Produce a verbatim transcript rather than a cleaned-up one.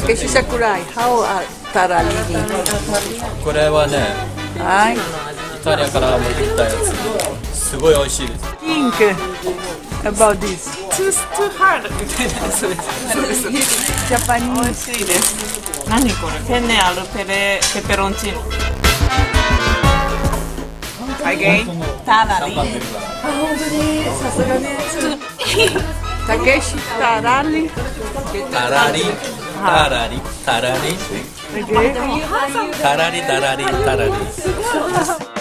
Takeshi Sakurai, how are Tarallini? これはね、 はい。 イタリアから持ってきたやつ。すごい美味しいです。 Think about this. Too too hard みたいな。そうです。そうです。美 Japanese. 味しいです。何これ？ペンネアルペレペペロンチーノ。Okay. タラリ。 あ、本当にさすがね。Takeshi Taralli. タラリ、タラリ、タラリ、 Okay. タラリタラリタラリ。